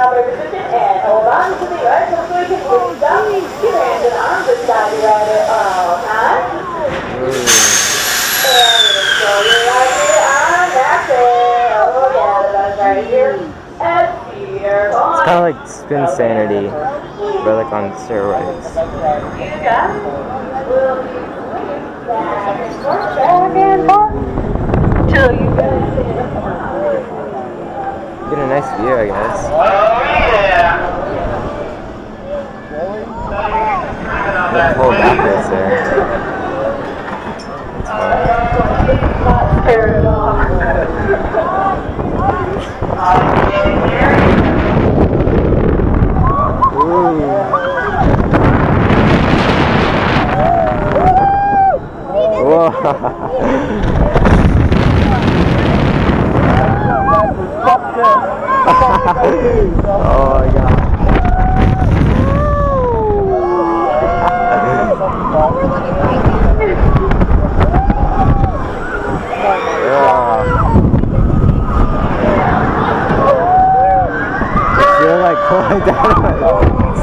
Stop every position and hold on to the right so we can lift up your hands and arms inside your right at all times. And so you're right here on MaXair. Oh yeah, that's right here at Cedar. It's kind of like Spin Sanity, but like on steroids. You got it. We'll be back and forth till you guys sit. Get a nice view, I guess. Oh yeah! The whole backwards there. That's fun. Tear it off. Oh my god. I feel like pulling down my legs.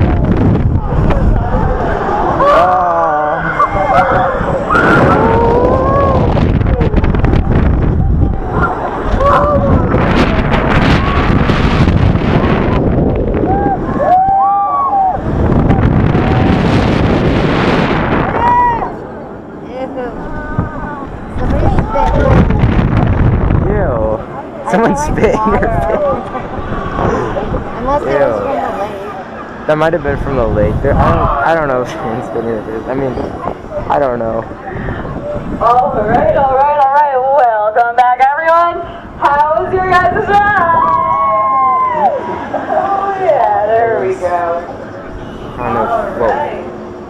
Someone spit in your face. Unless it was from the lake. That might have been from the lake. I don't know if someone spit in your face. I mean, I don't know. Alright. Welcome back, everyone. How was your guys' ride? Oh yeah, there we go. Kind of, whoa.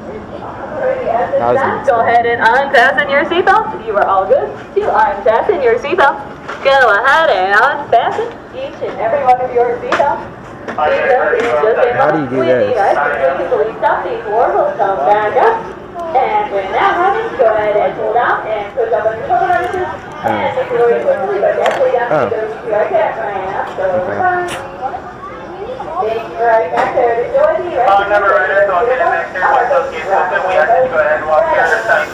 Go ahead and unfasten your seatbelt. You are all good to unfasten your seatbelt. Go ahead and unfasten each and every one of your seatbelts. How do you do this? Please stop these warbles, come back up. And when that happens, go ahead and pull down and push up on your shoulder harnesses. And make your way quickly, but definitely down to those two right there. Thank you right back there to join me. Number rider, so I'll get it back there. Once those gates open, we have to go ahead and walk here to site.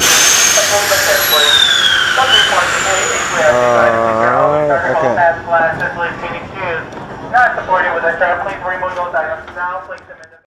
Not supported with a truck. Please remove those items now. Place them in the